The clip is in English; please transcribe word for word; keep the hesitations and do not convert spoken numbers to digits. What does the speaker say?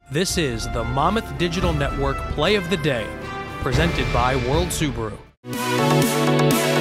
This is the Monmouth Digital Network Play of the Day, presented by World Subaru.